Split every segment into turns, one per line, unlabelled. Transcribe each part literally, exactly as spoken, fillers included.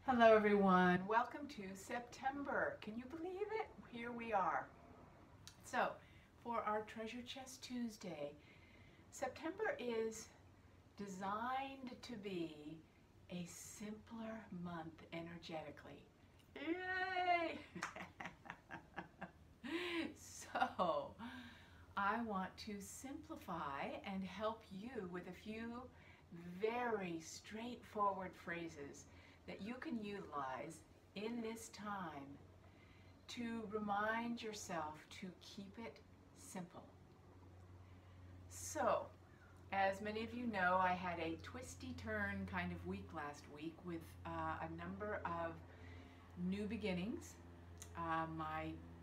Hello everyone, welcome to September. Can you believe it? Here we are. So, for our Treasure Chest Tuesday, September is designed to be a simpler month energetically. Yay! So, I want to simplify and help you with a few very straightforward phrases that you can utilize in this time to remind yourself to keep it simple. So, as many of you know, I had a twisty turn kind of week last week with uh, a number of new beginnings. Uh, my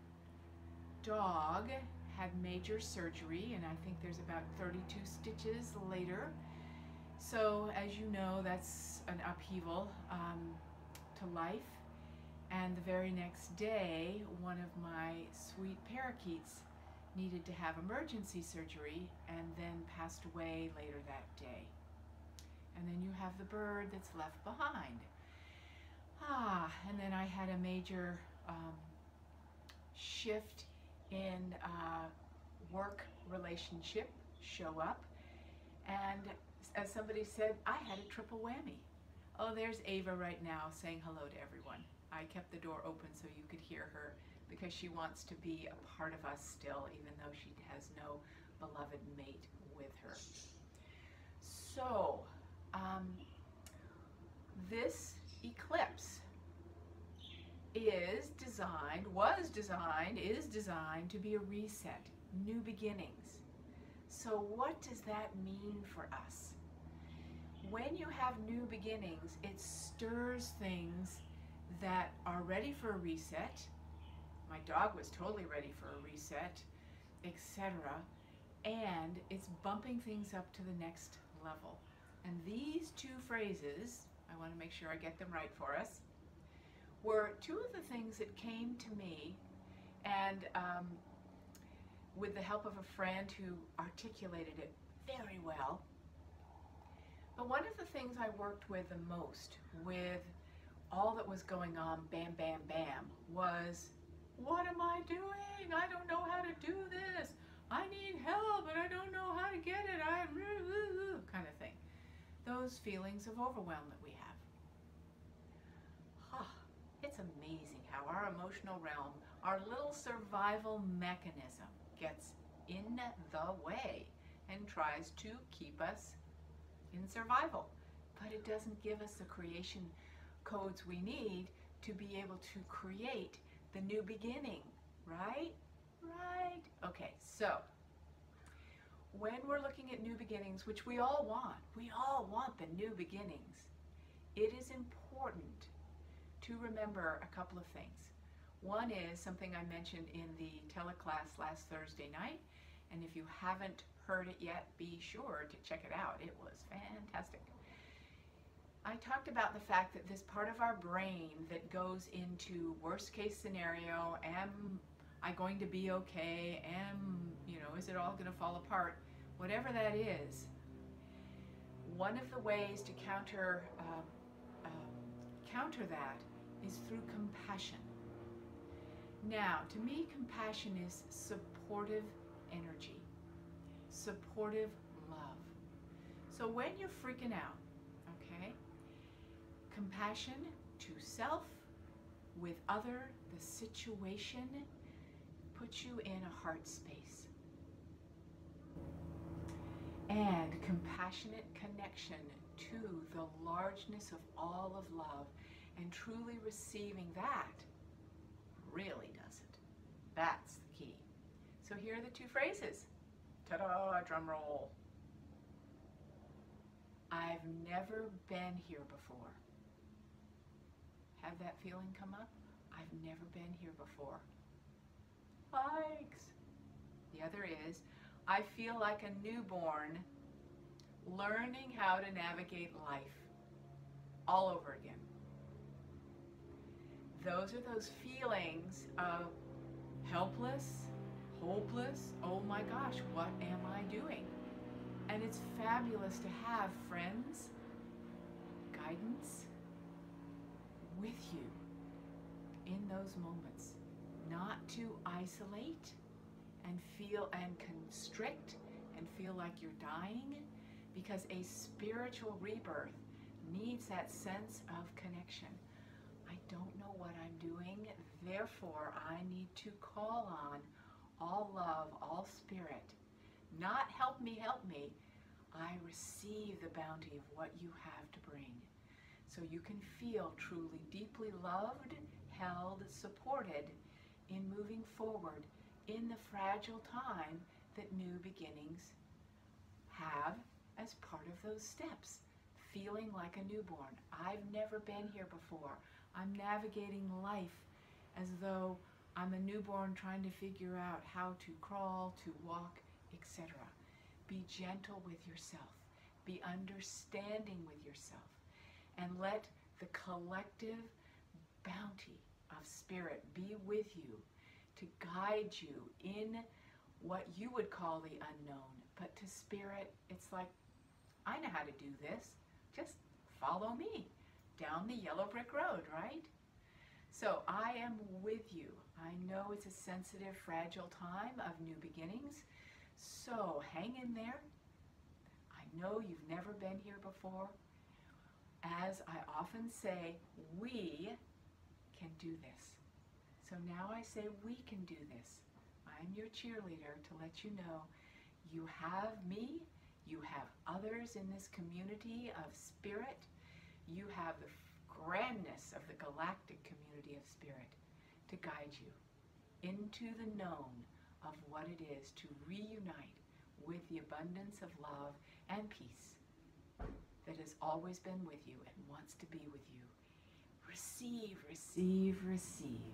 dog had major surgery, and I think there's about thirty-two stitches later. So, as you know, that's an upheaval um, to life. And the very next day, one of my sweet parakeets needed to have emergency surgery and then passed away later that day. And then you have the bird that's left behind. Ah, and then I had a major um, shift in uh, work relationship show up. And as somebody said, I had a triple whammy. Oh, there's Ava right now saying hello to everyone. I kept the door open so you could hear her because she wants to be a part of us still, even though she has no beloved mate with her. So, um, this eclipse is designed, was designed, is designed to be a reset, new beginnings. So what does that mean for us? When you have new beginnings, it stirs things that are ready for a reset. My dog was totally ready for a reset, et cetera. And it's bumping things up to the next level. And these two phrases, I want to make sure I get them right for us, were two of the things that came to me, and um, with the help of a friend who articulated it very well. But one of the things I worked with the most, with all that was going on, bam, bam, bam, was, what am I doing? I don't know how to do this. I need help, and I don't know how to get it. I'm kind of thing. Those feelings of overwhelm that we have. Huh. It's amazing how our emotional realm, our little survival mechanism, gets in the way and tries to keep us in survival. But it doesn't give us the creation codes we need to be able to create the new beginning, right? Right. Okay, so when we're looking at new beginnings, which we all want, we all want the new beginnings, it is important to remember a couple of things. One is something I mentioned in the teleclass last Thursday night, and if you haven't heard it yet, be sure to check it out. It was fantastic. I talked about the fact that this part of our brain that goes into worst case scenario, am I going to be okay, am, you know, is it all going to fall apart, whatever that is, one of the ways to counter, uh, uh, counter that is through compassion. Now, to me, compassion is supportive energy, supportive love. So when you're freaking out, okay, compassion to self, with other, the situation, puts you in a heart space. And compassionate connection to the largeness of all of love, and truly receiving that really does it. That's the key. So here are the two phrases. Ta-da, drum roll. I've never been here before. Have that feeling come up? I've never been here before. Yikes. The other is, I feel like a newborn learning how to navigate life all over again. Those are those feelings of helpless, hopeless, oh my gosh, what am I doing? And it's fabulous to have friends, guidance, with you in those moments, not to isolate and feel and constrict and feel like you're dying, because a spiritual rebirth needs that sense of connection. I don't know what I'm doing, therefore I need to call on all love, all spirit. Not help me, help me. I receive the bounty of what you have to bring. So you can feel truly deeply loved, held, supported in moving forward in the fragile time that new beginnings have as part of those steps. Feeling like a newborn. I've never been here before. I'm navigating life as though I'm a newborn trying to figure out how to crawl, to walk, et cetera. Be gentle with yourself. Be understanding with yourself. And let the collective bounty of spirit be with you to guide you in what you would call the unknown. But to spirit, it's like, I know how to do this. Just follow me down the yellow brick road, right? So I am with you. I know it's a sensitive, fragile time of new beginnings. So hang in there. I know you've never been here before. As I often say, we can do this. So now I say we can do this. I'm your cheerleader to let you know you have me, you have others in this community of spirit, you have the grandness of the galactic community of spirit to guide you into the known of what it is to reunite with the abundance of love and peace that has always been with you and wants to be with you. Receive, receive, receive.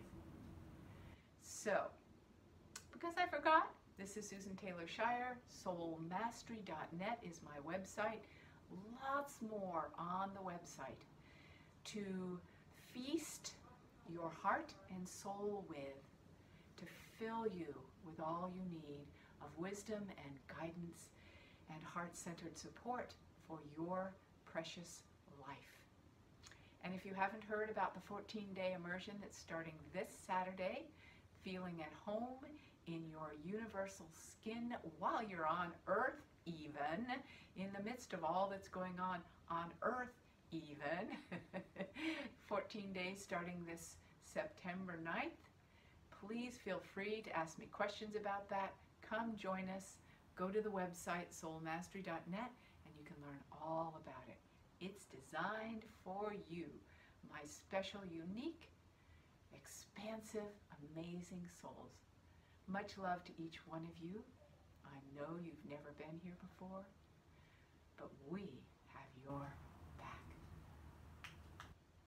So, because I forgot, this is Susan Taylor Shire. soul mastery dot net is my website. Lots more on the website to feast your heart and soul with, to fill you with all you need of wisdom and guidance and heart-centered support for your precious life. And if you haven't heard about the fourteen-day immersion that's starting this Saturday, feeling at home in your universal skin while you're on Earth even, in the midst of all that's going on on Earth even, fourteen days starting this September ninth. Please feel free to ask me questions about that. Come join us. Go to the website soul mastery dot net and you can learn all about it. It's designed for you, my special, unique, expansive, amazing souls. Much love to each one of you. I know you've never been here before, but we